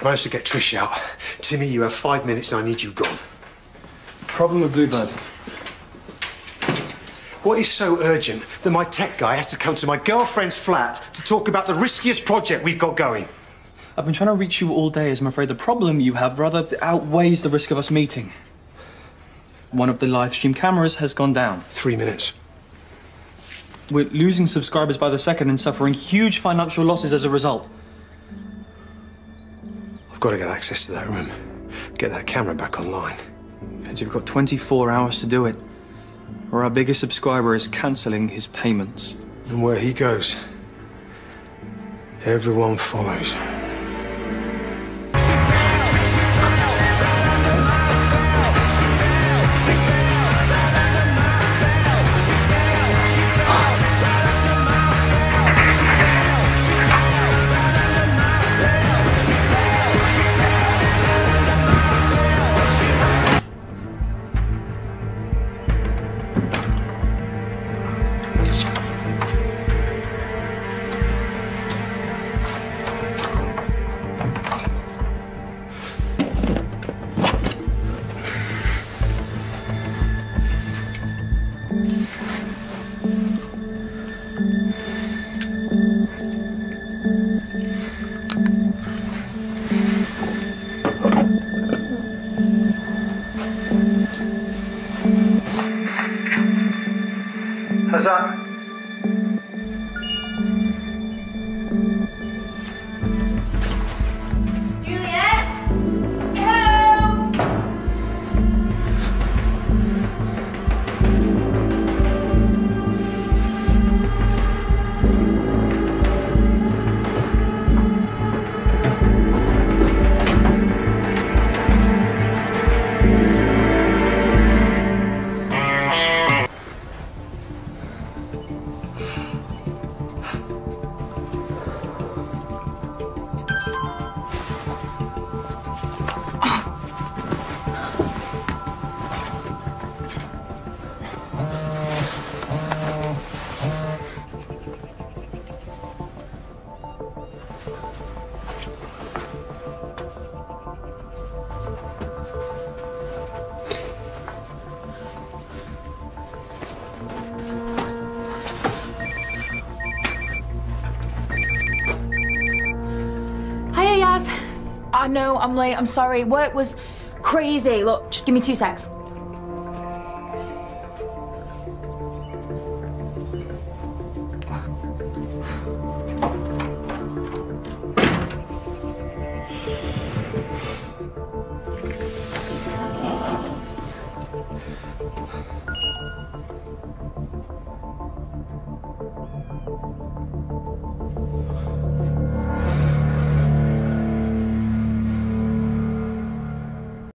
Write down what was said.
Managed to get Trish out. Timmy, you have 5 minutes and I need you gone. Problem with Bluebird. What is so urgent that my tech guy has to come to my girlfriend's flat to talk about the riskiest project we've got going? I've been trying to reach you all day, as I'm afraid the problem you have rather outweighs the risk of us meeting. One of the live stream cameras has gone down. 3 minutes. We're losing subscribers by the second and suffering huge financial losses as a result. I've got to get access to that room. Get that camera back online. And you've got 24 hours to do it, or our biggest subscriber is cancelling his payments. And where he goes, everyone follows. How's that? Juliet? Hello? I know, I'm late, I'm sorry. Work was crazy. Look, just give me 2 secs.